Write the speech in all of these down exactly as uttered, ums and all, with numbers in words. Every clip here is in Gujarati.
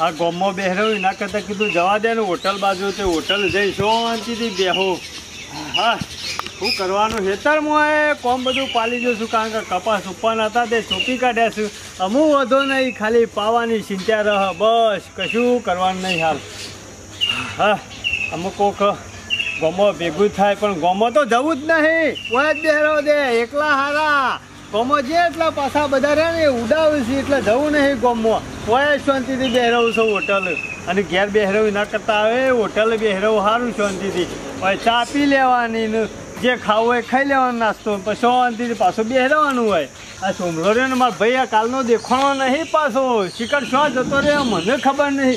આ ગોમમાં બેહરો એના કરતા કીધું જવા દે ને હોટલ બાજુ તે હોટલ જઈ શાંતિથી બેહો. હા શું કરવાનું ખેતરમાં એ કોમ બધું પાલી જશું કારણ કે કપાસ ઉપવાના હતા તે ચોપી કાઢ્યા છું. અમુક વધો નહીં ખાલી પાવાની ચિંતા રહ બસ કશું કરવાનું નહીં હાલ. હા અમુક કોક ગોમો ભેગું થાય પણ ગોમો તો જવું જ નહીં. ઓય જ બેહરો દે એકલા હારા ગોમો જે એટલા પાછા બધા રહ્યા ને ઉડાવે છે એટલે જવું નહીં ગોમમાં. ઓય શાંતિથી બેહરવું છું હોટલ અને ઘેર બેહરવું ના કરતા આવે હોટલ બેહરવું સારું શાંતિથી. હવે ચા પી લેવાની ને જે ખાવું હોય ખાઈ લેવાનો નાસ્તો પછી શાંતિથી પાછું બેહરવાનું હોય. આ સોમલો રે ને મારા ભાઈ આ કાલનો દેખાણો નહીં પાછો શિખર શું જતો રહે મને ખબર નહીં.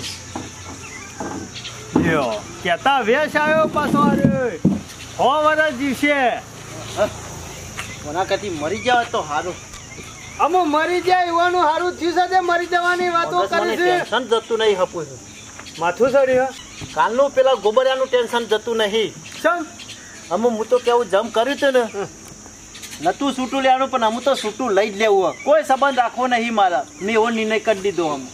લ્યો કેતા વેશ આવ્યો પાછો અરે હો વર્ષ જીવશે. કોના કદી મરી જાવ તો સારું. અમુ મરી જાય એવાનું સારું થયું છે મરી જવાની વાતો કરી છે. ટેન્શન જતું નહીં હપું માથું સડી કાલનું પેલા ગોબરિયાનું ટેન્શન જતું નહીં. સમ અમુ હું તો કેવું જમ કર્યું હતું ને નતું છૂટું લેવાનું પણ અમુ તો છૂટું લઈ જ લેવું કોઈ સંબંધ રાખવો નહીં મારા. મેં એવો નિર્ણય કરી દીધો. અમુ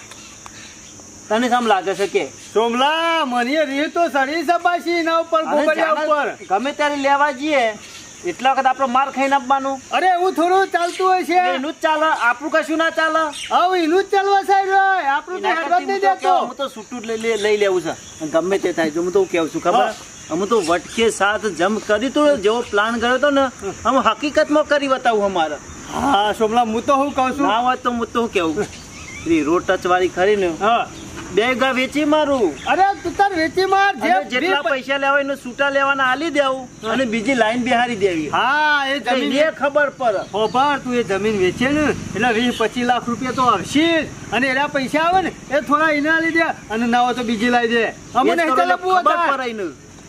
તને કેમ લાગે છે કે સોમલા મને રી તો સડી સપાશી ના ઉપર ગોબરિયા ઉપર ગમે ત્યારે લેવા જઈએ એટલા વખત આપણો માર ખાઈને આપવાનું. અરે એવું થોડું ચાલતું હોય છે. એનું જ ચાલે આપણું કશું ના ચાલે. હવે એનું જ ચાલવા સાહેબ આપણું તો હેડવા જ નહીં દેતો. હું તો છૂટું લઈ લઈ લેવું છે ગમે તે થાય. જો હું તો કેવું છું ખબર અમે તો વટકે સાથ જમ કરી તો જેવો પ્લાન કર્યો હતો ને અમે હકીકતમાં કરી બતાવું અમારે. હા સોમલા હું તો હું કહું છું ના હોય તો હું તો કેવું રોડ ટચ વાળી ખરી ને હા બે ગા વેચી મારું. અરે તું તાર વેચી માર જેટલા પૈસા લેવા એને છૂટા લેવાના આલી દેવું અને બીજી લાઈન બિહારી દેવી. હા એ જમીન ખબર પડે. ખબર તું એ જમીન વેચે ને એટલે વીસ પચીસ લાખ રૂપિયા તો આવશે અને એના પૈસા આવે ને એ થોડા એને આલી દે અને ના હોય તો બીજી લાવી દે. અમને ચાલવું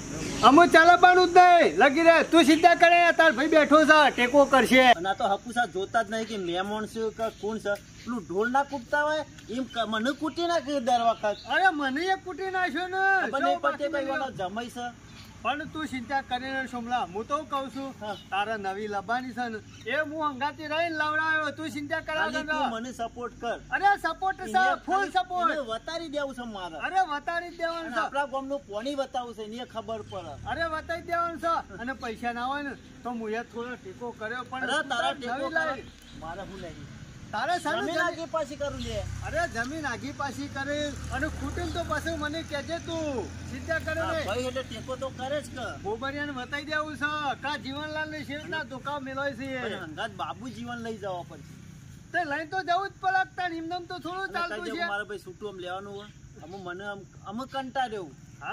અમુ ચાલવાનું જ નહીં લગી રહે. તું ચિંતા કરે તાર ભાઈ બેઠો છે ટેકો કરશે. અને આ તો હકુસા જોતા જ નહીં કે મહેમાન છે કે કોણ છે. પેલું ઢોલ ના કૂટતા હોય એમ મને કૂટી નાખે દર વખત. અરે મને એ કૂટી નાખ્યો ને જમાઈ છે પણ તું ચિંતા કરીને સોમલા હું તો કઉ છું તારા નવી લબાની છે ને એ હું હંગાતી રહીને લવડાવ્યો. તું ચિંતા કરાવ મને સપોર્ટ કર. અરે સપોર્ટ છે ફૂલ સપોર્ટ. વતારી દેવું છે મારે. અરે વતારી જ દેવાનું છે. આપણા ગામનું પોણી બતાવું છે એને ખબર પડે. અરે વતારી દેવાનું છે અને પૈસા ના હોય ને તો હું એ થોડો ટેકો કર્યો પણ તારા ટેકો મારે હું નહીં તારે જમીન આગી પાછી કરું લે. અરે જમીન આગી પાછી કરે અને ખૂટીને તો પાછું મને કહેજે તું ચિંતા કરે ને ભાઈ એટલે ટેકો તો કરે જ કે ગોબરિયાને બતાવી દેવું છે કા જીવનલાલ ને શેરના ધોકા મેળવાય છે. અંગાત બાબુ જીવન લઈ જવા પડશે. તે લઈ તો જવું જ પડે નિમદમ તો થોડું ચાલતું છે. મારે ભાઈ છૂટું આમ લેવાનું હોય અમુ મને અમે કંટાળ્યો.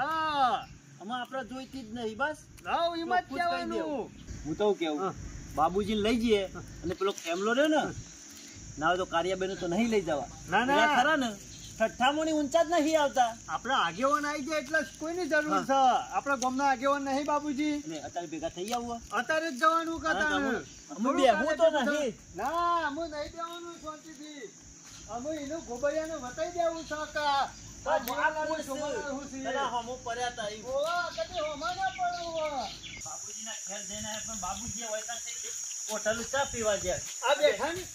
હા અમે આપડે જોઈતી જ નહીં બસ. લાવ ઈમાં જ કહેવાનું. હું તો કેવું બાબુજીને લઈ જઈએ અને પેલો કેમલો રહ્યો ને ના હોય તો કાર્યાબેન તો નહીં લઈ જવા. ના ના ખરા ને ઠઠ્ઠામોની ઊંચા જ નહીં આવતા. આપડા આગેવાન આવી જાય એટલે કોઈની જરૂર છે. આપડા ગામના આગેવાન નહીં બાબુજી અત્યારે ભેગા થઈ આવું અત્યારે જ જવાનું કરતા હું તો નહીં. ના અમે નહીં જવાનું શાંતિથી. અમે એનું ગોબરિયાને બતાવી દેવું છે કા બાબુજી હોટલ ચા પીવા જાય આ બેઠા ને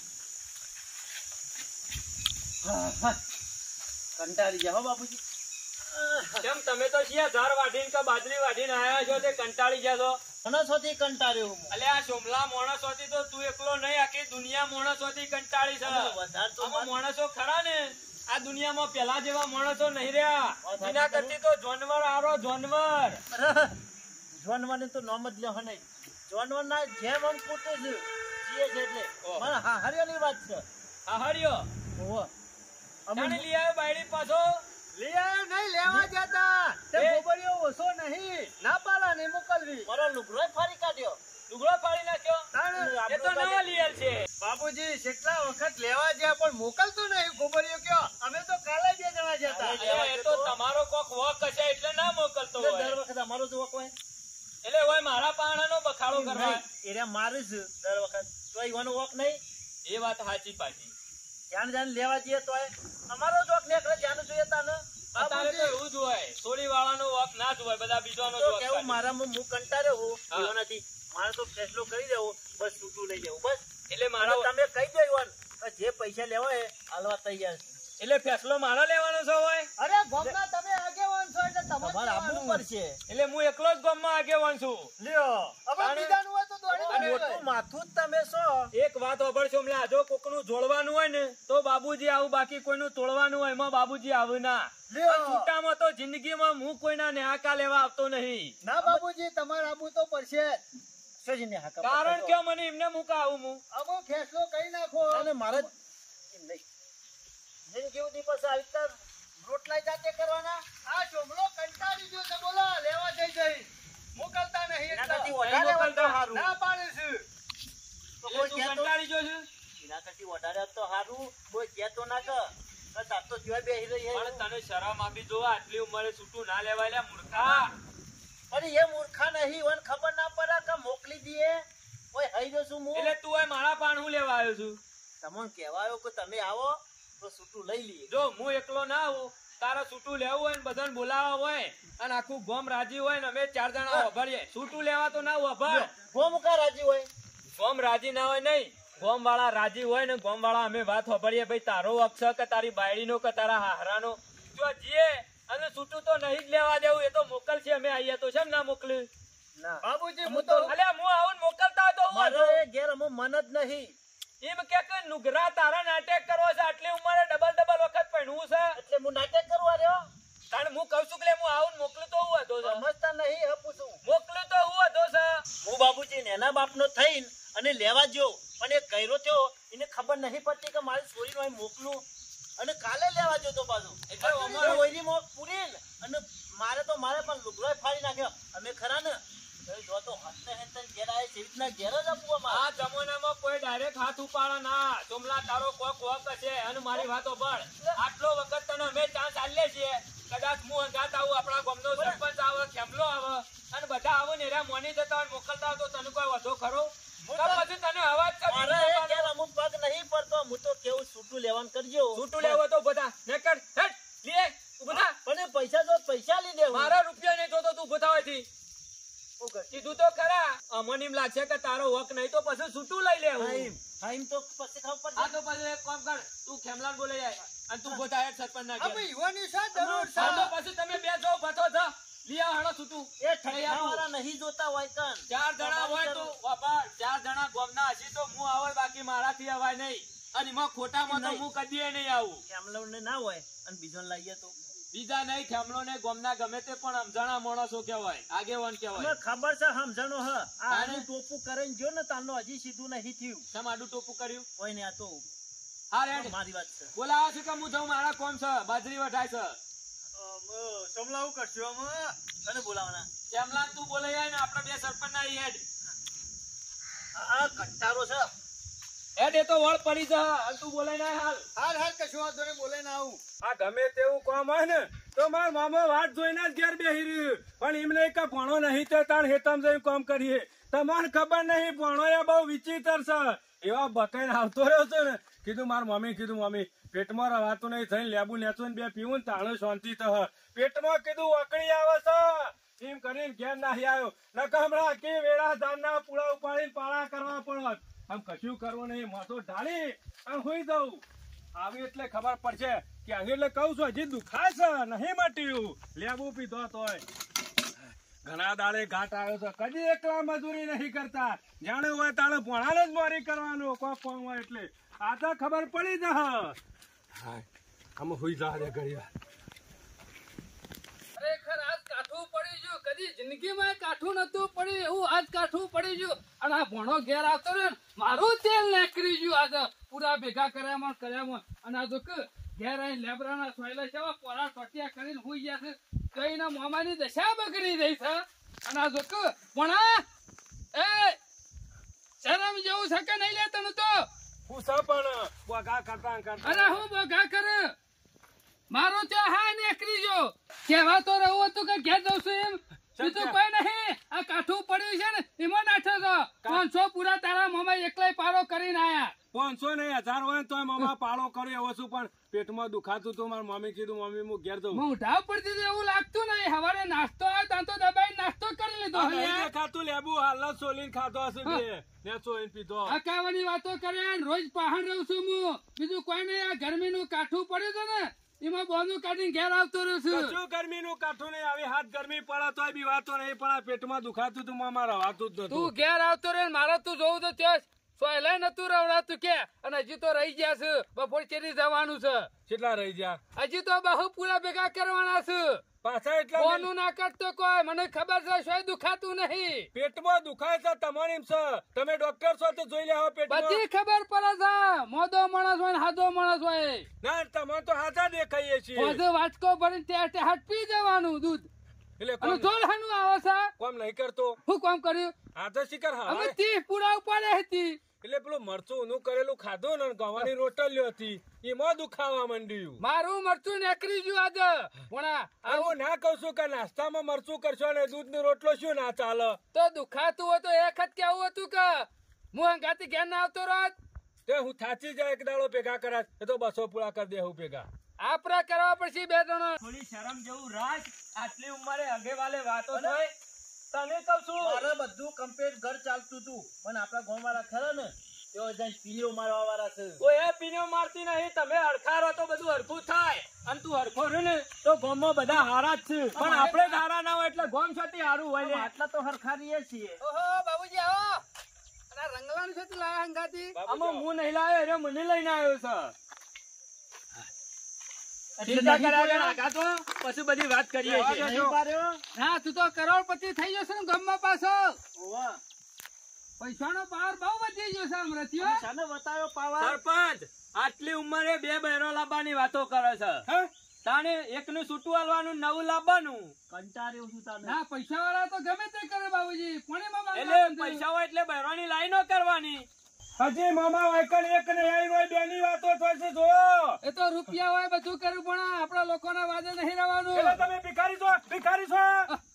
કંટાળી જાય હો બાબુજી. કેમ તમે તો છીએ ઝાર વાઢીને કે બાજરી વાઢીને આયા છો તે કંટાળી ગયા છો. માણસોથી કંટાળ્યો હું. અલે આ સોમલા માણસોથી તો તું એકલો નહીં આખી દુનિયા માણસોથી કંટાળી છે. આમાં માણસો ખરા ને આ દુનિયામાં પેલા જેવા માણસો નહીં રહ્યા. એના કરતી તો જાનવર આરો જાનવર. જાનવર ને તો નામ જ લેવા નહીં. જાનવર ના જેમ આમ પોતે જ જીએ છે એટલે મારા હાહરિયાની વાત છે. હાહરિયો ઓહો અમને લઈ આવ્યો બાયડી પાછો. લઈ આવ્યો નહીં લેવા જતા તે ગોબરિયો ઓછો નહીં ના પાલા ને મોકલવી. મારો લુગડો ફાડી કાઢ્યો. લુગડો ફાડી નાખ્યો એ તો નવા લીયર છે. બાબુજી કેટલા વખત લેવા ગયા પણ મોકલતો નહીં ગોબરિયો કયો. અમે તો કાલે બે જણા જતા. એ તો તમારો કોક વોક હશે એટલે ના મોકલતો હોય. દર વખત અમારો જ વોક હોય એટલે હોય મારા પાણાનો બખાડો કરવા. એને મારે જ દર વખત તો ઈવાનો વોક નહીં. એ વાત સાચી પાછી. જાણ જાણ લેવા જઈએ તો અમારો જોક નીકળે જાણ જોઈએ તાને. અત્યારે તો એવું જ હોય સોરી વાળાનો વોક ના જ હોય બધા બીજાનો જ કેવું મારામાં હું કંટાળ્યો હું એવો નથી. મારે તો ફેસલો કરી દેવો બસ છૂટું લઈ જવું બસ. એટલે મારા તમે કહી દો ઈવાન જે પૈસા લેવા એ હાલવા તૈયાર છે. એટલે ફેસલો મારા લેવાનો માણસો હોય અરે ગોમના તમે આગેવાન છો એટલે તમારે તમારે આવવું પડશે. એટલે હું એકલો જ ગામમાં આગેવાન છું. લ્યો હવે બીજાનું હોય તો દોડી અને દો. મોટું માથું જ તમે છો. એક વાત હોભળશો હમણાં, જો કોકનું જોડવાનું હોય ને તો બાબુજી આવું, બાકી કોઈનું તોડવાનું હોય એમાં બાબુજી આવું ના. લ્યો. આ છૂટામાં તો જિંદગીમાં હું કોઈના નેહાકા લેવા આવતો નહીં. ના બાબુજી તમારે આવું તો પડશે જ. સોજીને હાકા કારણ પકડો. કે મને એમને મૂકા આવું હું. અમુક ફેસલો કરી નાખો. અને મારે એમ નહીં. જિંદગી સુધી પછી આવી રીતના રોટલા જાતે કરવાના. આ ચોમલો કંટાળી ગયો છે બોલો લેવા જઈ જઈ મોકલતા નહીં એનાથી એટલે. વધારે નહીં હોય તો મોકલતા. હારું. ના પાડે છે. તો એ કોઈ તું કહેતો- કંટાળી ગયો છે? એના કરતી વધારે હોત તો હારું. કોઈ કહેતો ના કર. બસ આ તો જીવા બેહી રહી છે. પણ તને શરમ આપી જો, આટલી ઉંમરે છૂટું ના લેવાય લ્યા મૂર્ખા. પણ એ મૂર્ખા નહીં હોય ને ખબર ના પડે કે મોકલી દઈએ. ઓય હઈ રહ્યો છું હું. એટલે તું હોય મારા પાણું લેવા આવ્યો છું. તમને કહેવાયો કે તમે આવો તો છૂટું લઈ લઈએ. જો હું એકલો ના આવું, તારે છૂટું લેવું હોય ને બધાને બોલાવવા હોય અને આખું ગોમ રાજી હોય ને અમે ચાર જણા વભાડીએ, છૂટું લેવા તો ના વભાડ. ગોમુકા રાજી હોય. ગોમ રાજી ના હોય નહીં, ગોમ વાળા રાજી હોય ને ગોમ વાળા અમે વાત વભાડીએ, ભાઈ તારો અક્ષર કે તારી બાયડીનો કે તારા હાહરાનો જો જીએ અને છૂટું તો નહીં જ લેવા દેવું. એ તો મોકલશે, અમે આવીએ તો છે ને ના મોકલ્યું. ના બાબુજી અમુક હું તો અલે હું આવું ને મોકલતા તો હું મારે હતો. એ ઘેર અમુક મન જ નહીં. એમ કે કે નુગરા તારા નાટક કરવો છે, આટલી ઉંમરે ડબલ ડબલ વખત પહેણવું છે. એટલે હું નાટક કરવા રહ્યો. તાણ હું કહું છું કે લે હું આવું ને મોકલું તો હું હતો છે. સમજતા નહીં હપું છું. મોકલું તો હું હતો છે. હું બાબુજી ને એના બાપનો થઈને અને લેવા ગયો પણ એ કર્યો થયો એને ખબર નહીં પડતી કે મારી છોરીનો અહીં મોકલું અને કાલે લેવા ગયો તો પાછું. એટલે એટલે અમારો- ઓયરીમાં પૂરીને અને મારે તો મારે પણ લુગડો ફાડી નાખ્યો. અમે ખરા ને એ જો તો હસતે હસતે ઘેર આવે છે, એવી રીતના ઘેર જ આપવું અમારે. આ જમાનામાં કોઈ ડાયરેક્ટ હાથ ઉપાડે ના. ચોમલા તારો કોક વોક હશે અને મારી વાતો પણ આટલો વખત તને અમે ચાન્સ આલીએ છીએ. કદાચ હું અંગાત આવું, આપણા ગામનો સરપંચ આવે, ખેમલો આવે અને બધા આવો ને એરા મોની જતા હોય, મોકલતા હોય તો તને કોઈ વધો ખરો? તો પછી તને અવાજ મારે કરી એ ઘેર અમુક પગ નહીં પડતો. હું તો કેવું છૂટું લેવાનું કરજો. છૂટું લેવો તો બધા નેકડ હેટ લે ઉભા. પણ એ પૈસા જો પૈસા લઈ લેવું. મારા રૂપિયા નહીં જોતો તું ઉભો થવાય થી. શું કર? કીધું તો ખરા, અમને એમ લાગશે કે તારો હક નહીં તો પછી છૂટું લઈ લેવું. ટાઈમ ટાઈમ તો પછી ખબર હા પડશે. તો પછી એક કામ કર, તું ખેમલાન બોલાઈ જાય અને તું ઉભો થાય સરપંચ ના હવે ઘેર. યુવાની શા જરૂર છે? હા તો પછી તમે બે જો ભથો છો લઈ આવો હાલો છૂટું. એ ઠઠ્ઠાવાળા નહીં જોતા હોય કન. ચાર જણા હોય તો બાપા, ચાર જણા ગોમના હશે તો હું આવે, બાકી મારાથી અવાય નહીં. અને એમાં ખોટામાં તો હું કદીએ નહીં આવું. ખેમલાઓને ના હોય અને બીજોને લાવીએ તો બીજા નહીં, ખેમલો ને ગોમના ગમે તે પણ સમજણા માણસો કહેવાય, આગેવાન અમે કહેવાય. ખબર છે સમજણો હ. આ તારે? આનું ટોપું કરીને જો ને તારનો હજી સીધું નહીં થયું. શેમ આડું ટોપું કર્યું? કોઈ ને આ તો હા રેડ મારી વાત છે. બોલાવા છે કે હું જાઉં, મારા કોમ છે, બાજરી વઢાય છે. સમલાવું કરશું અમે. કને બોલાવાના? ખેમલાન તું બોલાઈ જાય ને આપણે બે સરપંચ ના હેડ આ કંટારો છે. હેડ એ તો વળ પડી જા અને તું બોલાઈ ના હાલ. હાલ હાલ કશું વાંધો નહીં બોલે ના આવું. આ ગમે તેવું કામ હોય ને તો માર મામો વાત જોઈને જ ઘેર બેહી રહ્યું, પણ એમને કે ભણો નહીં તો તાણ હેતમ જઈને કામ કરીએ. તમારે ખબર નહીં, ભણો એ બહુ વિચિત્ર છે. એવા બકાઈને આવતો રહ્યો છે ને, કીધું માર મમ્મી કીધું મમ્મી પેટમાં રવાતું નહીં, થઈને લેબુ નેચું બે પીવું ને તાણું શાંતિ તો પેટમાં કીધું વકડી આવે છે એમ કરીને ઘેર નાહી આવ્યો. નકર હમણાં આખી વેળા ધાનના પૂળા ઉપાડીને પાળા કરવા પડત. આમ કશું કરવું નહીં, માથું ઢાળી આમ હોઈ દઉં. આવી એટલે ખબર પડશે કે અહીં એટલે કઉ છું હજી દુખાય છે, નહીં મટ્યું. લેબુ પીધો તોય ઘણા દાડે ઘાટ આવ્યો છે, કદી એકલા મજૂરી નહીં કરતા. જાણે હોય તાણે ભણાને જ મોરી કરવાનું કોક કોમ હોય એટલે. આ તો ખબર પડી જા. હા આમ હોઈ જા રે ઘડી વાર. ખરેખર આજ કાઠું પડી ગયું, કદી જિંદગીમાં કાઠું નતું પડ્યું એવું આજ કાઠું પડી ગયું. અને આ ભણો ઘેર આવતો રહ્યો ને, મારું તેલ નીકળી ગયું આજે પૂરા ભેગા કર્યામાં કર્યામાં. અને આ જો કે ઘેર આવીને લેબરાના સોયલા છે પોરા ટોટિયા કરીને હુઈ ગયા છે, તો એના મામાની દશા બગડી રહી છે. અને આ જો કે ભણા એ શરમ જેવું છે કે નહીં લે તને તો? હું સા પણ બોગા કરતા કરતા અરે હું બગા કરે મારો ત્યાં હા નીકળી ગયો. કહેવા તો રહું હતું કે ઘેર જઉં છું એમ, બીજું કોઈ નહીં. આ કાઠું પડ્યું છે ને એમાં નાઠો છો. પાંચસો પૂરા તારા મામા એકલાય પારો કરીને આયા. પાંચસો ને હજાર હોય તો મામા પાળો કર્યો એવો છું, પણ પેટમાં દુખાતું હતું. મારી મમ્મી કીધું મમ્મી હું ઘેર જઉં. મોઢા પડતી તો એવું લાગતું નહીં. હવારે નાસ્તો આવ્યો ત્યાં તો દબાઈ નાસ્તો કરી લીધો. આ નહીં ખાતું લેબુ હાલ જ સોલીને ખાતો હશે બે ને સોઈને પીધો. આ કાવાની વાતો કરે રોજ પહાણ રહું છું હું. બીજું કોઈ નહીં. આ ગરમીનું કાઠું પડ્યું છે ને એમાં બોનું કાઢીને ઘેર આવતો રહ્યો છું કશું ગરમીનું કાઠું નહીં આવી હાથ ગરમી પડે તોય બી વાતો નહીં પણ આ પેટમાં દુખાતું તું મામા રવાતું જ તું નતું ઘેર આવતો રહ્યો ને મારે તું જોવું તો ત્યાં સોયલાય નતું રવડાતું કે અને હજી તો રહી ગયા છે બપોર ચેરી જવાનું છે કેટલા રહી ગયા હજી તો બહુ પૂરા ભેગા કરવાના છે પાછા એટલા બોનું ના કરતો કોઈ મને ખબર છે સોય દુખાતું નહીં પેટમાં દુખાય છે તમારે એમ છે તમે ડોક્ટર છો તો જોઈ લેવો પેટમાં બધી ખબર પડે છે મોદો માણસ હોય ને હાદો માણસ હોય ના તમે તો હાથા દેખાઈએ છીએ બધું વાટકો ભરીને ત્યાં ત્યાં હાથ પી જવાનું દૂધ એટલે અને કોમ જોલહાનું આવે છે કોમ નહીં કરતો શું કામ કર્યું આ તો શિકાર હા અમે તી પૂરા ઉપાડે હતી એટલે પેલું મરચું નું કરેલું ખાધું ને ગવાની રોટલીઓ હતી એમાં દુખાવા માંડ્યું મારું મરચું નીકળી ગયું આજે ભણા આવું ના કહું છું કે નાસ્તામાં મરચું કરશો ને દૂધ નો રોટલો શું ના ચાલે તો દુખાતું હોય તો એક જ કેવું હતું કે હું હંગાથી ઘેર ના આવતો રોજ તે હું થાચી જાય એક દાડો ભેગા કરાશ એ તો બસો પૂરા કરી દે હું ભેગા આપડા કરવા પડશે બે જણો થોડી શરમ જેવું રાખ આટલી ઉંમરે હગેવાલે વાતો થાય તને કહું છું મારે બધું કમ્પ્લીટ ઘર ચાલતું હતું પણ આપણા ગામ વાળા ખરા ને તેઓ જઈને પીલીઓ મારવા વાળા છે કોઈ એ પીનો મારતી નહીં તમે હરખારો તો બધું હરખું થાય અને તું હરખો રહ્યો ને તો ગામમાં બધા હારા જ છે પણ આપણે જ હારા ના હોય એટલે ગામ છતી હારું હોય ને આટલા તો હરખા રહીએ છીએ ઓહો બાબુજી આવો અને રંગવાનું છે તું લાયા હંગાથી આમાં હું નહીં લાવ્યો એટલે મને લઈને આવ્યો છે એટલે ચિંતા નહીં કર્યા બોલ્યા? આગા તો પછી બધી વાત કરીએ છીએ નહીં પાડ્યો? હા તું તો કરોડપતિ થઈ જશે ને ગામમાં પાછો ઓવા. પૈસાનો પાવર બહુ વધી ગયો છે અમરતીઓ શાને બતાવ્યો પાવર? સરપંચ આટલી ઉંમરે બે બહેરો લાવવાની વાતો કરે છે તાણે એકનું છૂટું આલવાનું નવું લાવવાનું કંટાળ્યો છું તને. ના પૈસા વાળા તો ગમે તે કરે બાબુજી પાણીમાં એટલે પૈસા હોય એટલે બહેરોની લાઈનો કરવાની હજી મામા વાયકણ એક ને આવી હોય બેની વાતો થાય છે જો એ તો રૂપિયા હોય બધું કરવું પણ આપણા લોકોના વાદે નહીં રહેવાનું એટલે તમે ભિખારી છો ભિખારી છો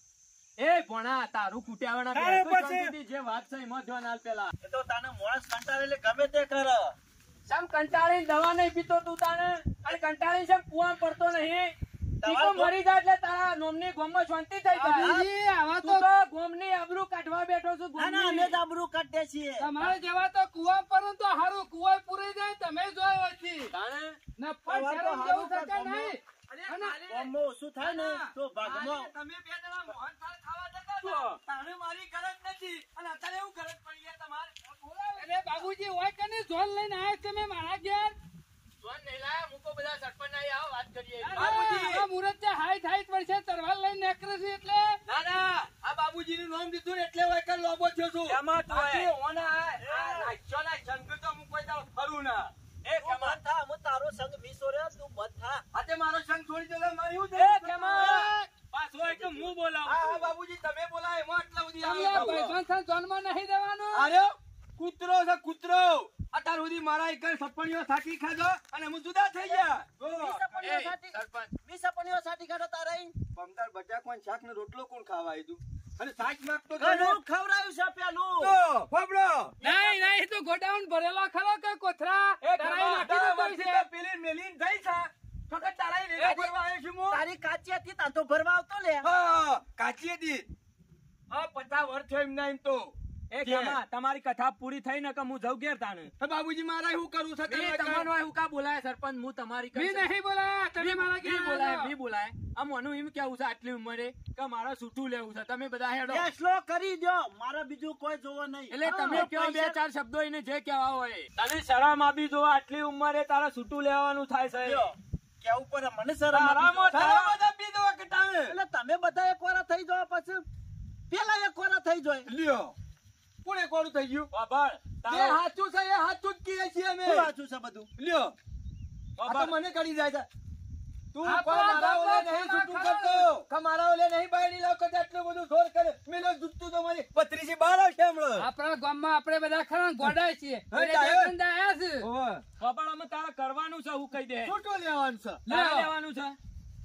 એ ભણા તારું કુટ્યાવાના તારે બેઠો પછી- શાંતિથી જે વાત છે એમાં ધ્યાન આલ પેલા એ તો તને માણસ કંટાળે એટલે ગમે તે કરે. સમ કંટાળી દવા નહીં પીતો તું તાને અને કંટાળી છે કુવા પડતો નહીં ટીકો દવા- મરી જાય એટલે તારા નોમની ગોમમાં શાંતિ થઈ જાય બાબુજી આવા તું તો તો ગોમની આબરૂ કાઢવા બેઠો છું ના ના અમે ગોમની જ આબરૂ કાઢીએ છીએ. તમારે જેવા તો કુવા પર તો હારું કુવા પૂરી જાય તમે જોયો હતી તાણે ને તમારે પણ તો શરમ હારું જેવું થશે કામ નહીં અરે અને ખાલી- ગામમાં ઓછું થાય ને તો ભાગમાં તમે બે જણા મોહનથાળ ખાવા જતા હતા. તાણે મારી ગરજ નથી અને અત્યારે એવું ગરજ પડી છે તમારે અરે બાબુજી હોય કે નહીં ઝોલ લઈને આવ્યા તમે મારા ઘેર જોન નહીં લાયા હું તો બધા સરપંચ આયા આવો વાત કરીએ બાબુજી આ મુરત છે હાઈટ હાઈટ વર્ષે તરવાર લઈને નીકળે છે એટલે ના ના આ બાબુજીનું નામ દીધું ને એટલે વાયકર લોબો થયો છું એમાં તું બાકી હે. ઓના આ રાક્ષસોના સંગ તો હું કોઈ દાડો ફરું ના એ તું બંધ થા, હું તારો સંગ મીસો રહ્યો, તું બંધ થા. આજે મારો સંગ છોડી દો એટલે મારે એવું એ થાય કેમાં? પાછો એક હું બોલાવું હા છું. હા બાબુજી તમે બોલાય એમાં આટલા સુધી તમે આ આવે ભાઈબંધ સાથે જોનમાં નહીં દેવાનું અરે કૂતરો છે કૂતરો અત્યાર સુધી મારા એક સપણીઓ થાકી ખાધો અને હું જુદા થઈ ગયા મી સપણીઓ એ, સાથી- સરપંચ મી સપણીઓ સાથી કાઢો તારા અહીં. પમદાર બટાકો શાક ને રોટલો કોણ ખાવા આવ્યું અને શાક માંગતો તો ને. ઘણું ખવડાવ્યું છે પેલું. તો, ફાફડો. નહીં નહીં તો ગોડાઉન ભરેલો ખરો કે કોથરા એ તરાઈ નાખી તારા દેતો વચ્ચે છે તો પેલી મેલીન થઈ છે ફકત તારા રેડા ભરવા આવ્યો છું હું. તારી કાચી હતી તાર તો ભરવા આવતો લે. હા, કાચી હતી હા પચાસ વર્ષ થયો એમના એમ તો એ કેમાં? તમારી કથા પૂરી થઈ ને કે હું જઉં ઘેર તાણે તો બાબુજી મારા એવું કરવું છે મી તમારો એવું કા બોલાય સરપંચ હું તમારી મી નહીં બોલાયા તમે મારા મી ઘેર બોલાય આવ્યા. મી બોલાય આ મોનું એમ કેવું છે આટલી ઉંમરે કે મારે છૂટું લેવું છે તમે બધા હેડો ફેસલો કરી દો, મારે બીજું કોઈ જોવો નહીં. એટલે તમે હા, કયો બે પૈસા- ચાર શબ્દો એને જે કહેવા હોય તને શરમ આપી જો આટલી ઉંમરે તારે છૂટું લેવાનું થાય છે લ્યો, કેવું પડે, મને શરમ આપી તારામાં દો. તારા- બધા પી દો કે તાણે. એટલે તમે બધા એક વાર થઈ જાઓ પછી પેલા એક વાર થઈ જાય. લ્યો કોણે કોનું થઈ ગયું બાબર જે તારો સાચું છે એ સાચું જ કહીએ છીએ અમે શું વાંચું છે બધું? લ્યો આ તો બાબર મને કરી જાય છે તું આ કોઈ તો મારા ઓલે આ નહીં તો છૂટું ખરા. કરતો કે મારા ઓલે નહીં બાયડી લાવ કે આટલું બધું જોર કરે મેલો જુત્તું તો મારી પત્રીસી બાર આવશે હમણાં આપણા ગામમાં આપણે બધા ખરા ને ગોડાય છીએ હા, એટલે ડાયો. બે બંદા આયા છે ઓવે. બાબર અમે તારે કરવાનું છે હું કહી દે છૂટું લેવાનું છે તારે લેવાનું છે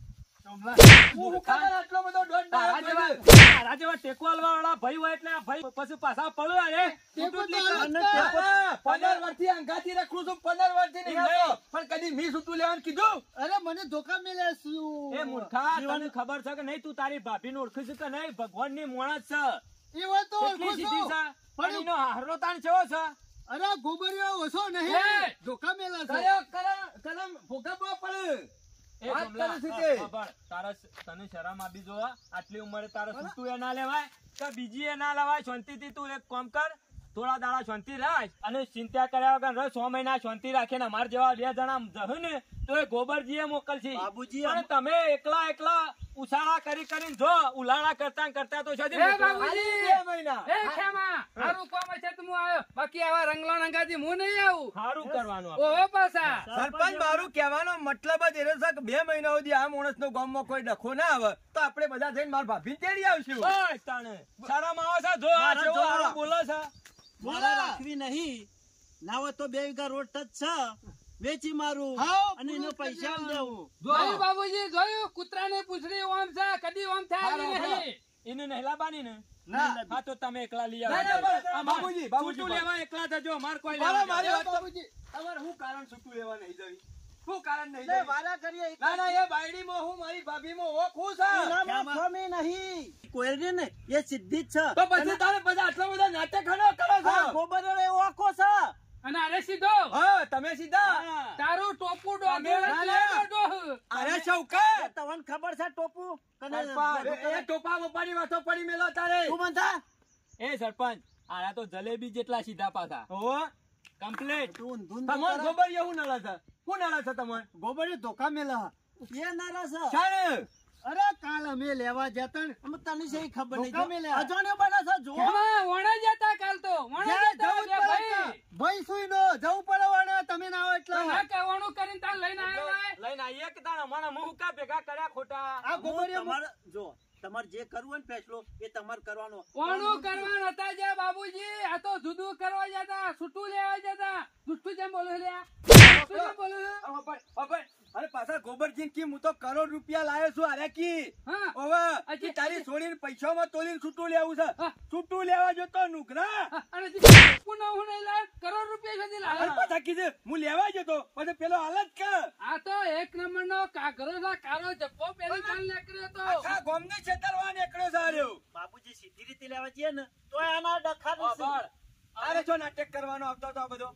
હું હું ખબર આટલો બધો દોઢ તારા ડાયો જેવા કર્યો. તારા જેવા ટેકવાલ વાળા ભાઈ હોય એટલે આ ભાઈ પછી પાછા પડે અરે ટેકો તો મને રસ્તા. ટેકો- પંદર વર્ષથી અંગાથી રાખું છું પંદર વર્ષથી નહીં આવતો. પણ કદી મી છૂટું લેવાનું કીધું અરે મને ધોકા મેલે શું? એ મૂર્ખા તને ખબર છે કે નહીં તું તારી ભાભીને ઓળખી છે કે નહીં ભગવાનની મોણસ છે એ વાત તો કેટલી ઓળખું સીધી છું. છે પણ એનો હારો તાણ કેવો છે અરે ગોબરિયો ઓછો એ, નહીં ધોકા મેલા છે. કર્યો કરમ કરમ ભોગવવો પડે એ વાત જમલા, કરે છે તે. હા, ખબર. તારા સ- તને શરમ આવી જો આટલી ઉંમરે તારે સૂતું એ ના લેવાય કે બીજી એ ના લેવાય. શાંતિથી તું એક કામ કર, થોડા દાડા શાંતિ રાખ અને ચિંતા કર્યા વગર રહે. સો મહિના શાંતિ રાખીને અમાર જેવા બે જણા જહુ ને તો એ ગોબરજી એ મોકલશે. બાબુજી, પણ તમે એકલા એકલા ઉછાળા કરી કરીને જો ઉલાળા કરતા ને કરતા તો શોધી એ મોકલો. બાબુજી બે મહિના એ ખેમા હારું કામ છે તો હું આવ્યો બાકી આવા રંગલા રંગાથી હું નહીં આવું સારું કરવાનું આપણે. ઓહો પાછા સરપંચ મારું કહેવાનો મતલબ જ એનો છે કે બે મહિના સુધી આ માણસ નો ગામમાં કોઈ ડખો ના આવે તો આપણે બધા જઈને મારા ભાભી તેડી આવશું. બસ તાણે શરમ આવે છે જો આ મારા જેવો જો. હારો બોલે છે. મારા રાખવી નહીં ના હોય તો બે વીઘા રોડ ટચ છે વેચી મારું હાઉ, અને એનો પૈસા આલ દેવું. જોયું બાબુજી જોયું કૂતરાને પૂછડી ઓમ છે કદી ઓમ થાય હારો, હારો. નહીં એને નહેલા બાની ને ના. હા તો તમે એકલા લઈ ના, ના, આવો. બસ, અમાર બાબુજી, બાબુજી, છૂટું લેવા એકલા થજો અમાર કોઈ મારા લેવા મારી નહીં. વાત બાબુજી, તમારે શું કારણ છૂટું લેવા નહીં જવી? શું કારણ નહીં લે, જવી? વાલા કરીએ એક ના ના એ બાયડીમાં હું મારી ભાભીમાં ઓખ હું છે. એનામાં ખમી નહીં. કોયરી ને એ સીધી જ છે. તો પછી તારે બધા આટલા બધા નાટક ખરો કરો છો. આ ગોબરનો એ ઓખો છે. અને અરે સીધો હા તમે સીધા હા. તારું ટોપું તમે ના લે. ડોહ અરે એ શૌકત તમને ખબર છે ટોપું કને એ ટોપા બોપાની વાતો પડી મેલો તારે. તું બંધા એ સરપંચ આયા તો જલેબી જેટલા સીધા પાછા ઓહો, કમ્પ્લીટ. તું ઊંધું ન તમને કરે. ખબર છે હું નળે છે હું નળે છે તમને ગોબરે ધોકા મેલા એ નારા છે. શાણે? અરે કાલ અમે લેવા જતા ને અમે તને છે ઈ ખબર નહીં. ધોકા મેલ્યા. અજાણ્યો બને છે જો. ખેમા વણે જતા કાલ તો વણે જ્યાં જતા જવું જ લે પડે ભાઈ છે. ભાઈ સુઈ નો જવું પડે વાળા તમે ના આવો એટલે તો ના કહેવાનું કરીને તાર લઈને આવ્યો હોય. લઈને આવીએ કે તાણ અમારા મું કા ભેગા કર્યા ખોટા. આ હું ગોબરિયા તમારે જો તમારે જે કરવું હોય ને ફેસલો એ તમારે કરવાનો. કોનું કરવા નતા જ્યાં બાબુજી આ તો જુદું કરવા જતા છૂટું લેવા જતા જુઠ્ઠું જેમ બોલું લ્યા જુઠ્ઠું જેમ બોલું છું? અરે બાપા, બાપા, અરે પાછા ગોબરજી કી હું તો કરોડ રૂપિયા લાયો છું અરે કી હા ઓવે અચ્છા. ઈ તારી છોડીને પૈસામાં તોડીને છૂટું લેવું છે હા. છૂટું લેવા જો તો નુકરા હા, અને જે ટોપું ન હું નહીં લાય કરોડ રૂપિયા સુધી અરે લાવે પાછા કીધું હું લેવા જતો પછી પેલો હાલત કે આ તો એક નંબર નો કાગરો ના કારો જપ્પો પેલી ચાલ નીકળ્યો તો આખા ગામને છેતરવા નીકળ્યો છે આર્યો. બાપુજી સીધી રીતે લેવા જઈએ ને તો એના ડખા બાળ. અરે જો નાટક કરવાનો આવતો હતો આ બધો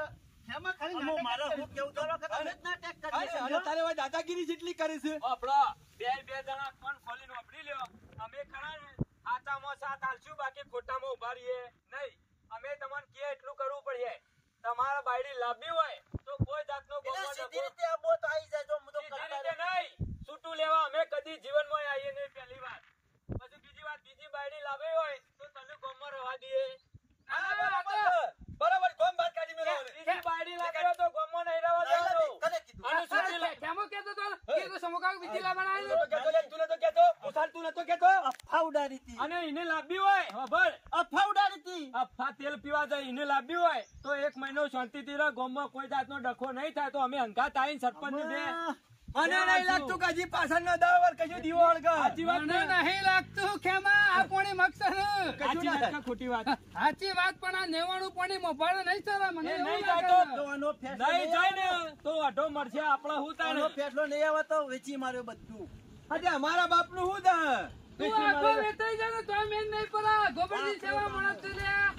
એમાં ખાલી નાટક મારે હું કેવું તો વખત અમે જ નાટક કરીએ અરે છીએ, અરે સમજો? તારે હવે દાદાગીરી જેટલી કરે છે વાપરો. બે બે જણા કોણ ખોલીને વાપરી લ્યો. અમે ખરા ને સાચામાં સાથ આલશું બાકી ખોટામાં ઉભા રહીએ નહીં. અમે તમને કે એટલું કરવું પડે. તમારા બાયડી લાંબી હોય તો કોઈ જાતનો એટલે ગોમો સીધી ડખો. રીતે આ બોત આવી જાય જો હું તો સીધી કરતા રીતે રહે. નહીં. છૂટું લેવા અમે કદી જીવનમાં આવીએ નહીં પહેલી વાર. પછી બીજી વાત બીજી બાયડી લાંબી હોય તો તને ગોમમાં રહેવા દઈએ. હા, બરાબર છે. બરાબર ગોમ બહાર કાઢી મેલો હવે. બીજી બાયડી લાંબી હોય તો ગોમમાં નહીં રહેવા નહીં દેવાનું. લાવી, કને કીધું? આનું છૂટું લે. કેમો કેતો તો કે તો સમુકા બીજી લા તું બનાવ્યો નતો કહેતો લે, તું નતો કહેતો. ઉસાર તું નતો કહેતો. અફા ઉડાડી હતી. અને એને લાંબી હોય ખબર અફા ઉડાડી હતી. અફા તેલ પીવા જાય એને લાંબી હોય તો એક મહિનો શાંતિથી રહે. ગામમાં કોઈ જાતનો ડખો નહીં થાય તો અમે હંગાત આવીને સરપંચ બે મને નહીં લાગતું કે હજી પાછળનો દાવર કશું દીવો હળગે. સાચી વાત મને ને? નહીં લાગતું ખેમા આ કોણી મકસદ સાચી વાત કે ખોટી વાત? સાચી વાત પણ આ નેવાણું પોણી મોભાળે નહીં ચાલે મને એ એવું નહીં લાગે જાતો. છે. તો આનો ફેસલો નહીં નહીં જાય આવે ને તો અઢો મળશે આપડે હું તાને આનો ફેસલો નહીં આવે તો વેચી માર્યો બધું. આજે અમારા બાપનું શું દા તું આખો વેચાઈ જાય ને તોય મેન નહીં પડા ગોબરજી સેવા માણસ છે લ્યા.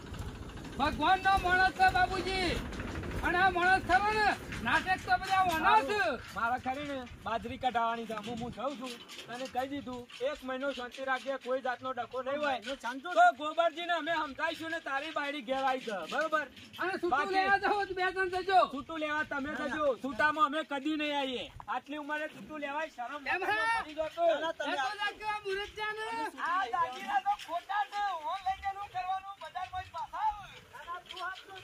ભગવાનનો માણસ છે બાબુજી અને આ માણસ ખરો ને નાટક તો બધા વના છે. મારા ખરી ને બાજરી કઢાવવાની છે હું હું જાઉં છું તને કહી દીધું એક મહિનો શાંતિ રાખીએ કોઈ જાતનો ડખો નહીં હોય એનો ચાંચો તો ગોબરજી ને અમે સમજાઈશું ને તારી બાયડી ઘેર આવી છે બરોબર. અને છૂટું બાકી- લેવા જાઓ તો બે જણ જજો. છૂટું લેવા તમે જજો. છૂટામાં અમે કદી નહીં આવીએ. આટલી ઉંમરે છૂટું લેવાય શરમ એમ હે? પડી જતો. એના તમે એ તો લાગે આ મુરત છે ને. આ દાગીના તો ખોટા છે. ઓન લઈ જવાનું કરવાનું બજારમાં જ પાછા આવે.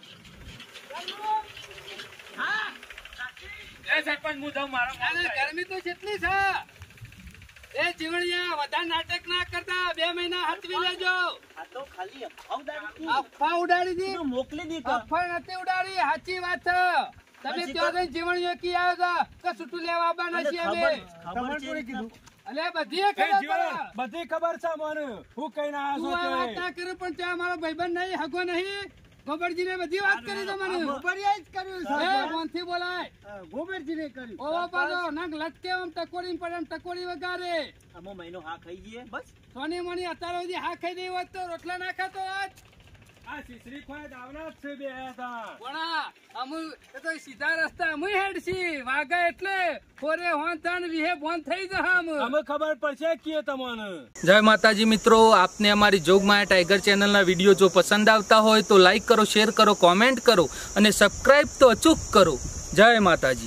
એ સરપંચ હું જાઉં મારો અને ગરમી તો કેટલી છે એ જીવણિયા વધારે નાટક ના કરતા બે મહિના હાથવી લેજો. આ તો ખાલી અફા ઉડાડી હતી. અફવા ઉડાડી દી તું મોકલી દીધો. અફવા નથી ઉડાડી સાચી વાત છે. તમે પછી ત્યાં તો- જઈને જીવણીઓ કી આવ્યો કે છૂટું લેવા આવવાના અને છીએ ખબર અમે. ખબર છે કીધું? અલે બધી કઈ ખબર જીવન? પડે. બધી ખબર છે મને હું કઈ ના તું આ વાત ના કર્યું પણ ત્યાં મારો ભાઈબંધ નહીં હગો નહીં ગોબરજી ને બધી વાત કરી તો મને ગોબરિયાએ જ કર્યું છે. એ મોનથી બોલાય અ, ગોબરજીને કર્યું. ઓવો પાછો નંગ લટકે આમ ટકોરી પડે આમ ટકોરી વગાડે. આમાં મહિનો હા ખાઈ ગયે બસ. સોની મોની અત્યાર સુધી હા ખાઈ દઈ હોત તો રોટલા ના ખાતો હોત. આ આ શીશરી ખોય દાવના જ છે બે હતા. પણ અમુ એ તો સીધા રસ્તા અમે હેડ છી વાગા એટલે ખોરે હોન તાણ વિહે બોન થઈ જહા અમ. અમે ખબર પડશે કે તમને. જય માતાજી મિત્રો, આપને અમારી જોગમાયા ટાઈગર ચેનલના વિડીયો જો પસંદ આવતા હોય તો લાઈક કરો, શેર કરો, કોમેન્ટ કરો અને સબસ્ક્રાઇબ તો અચૂક કરો. જય માતાજી.